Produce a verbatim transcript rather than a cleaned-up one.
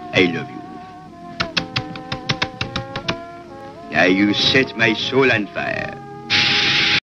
I love you. Now you set my soul on fire.